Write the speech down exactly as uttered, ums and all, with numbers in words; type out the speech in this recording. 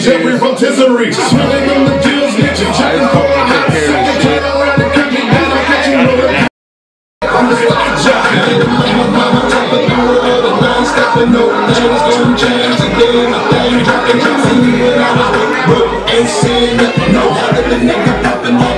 every rotisserie. Smelling on the deals, bitch, checking for a hot second. Turn around and cut me down, I'll catch you rolling. I'm the fly jockey. My mama talking through all the non-stopping, no things gon' change today. My thing dropping, see me when I was broke, broke. Ain't seen nothing, no other than nigga popping up.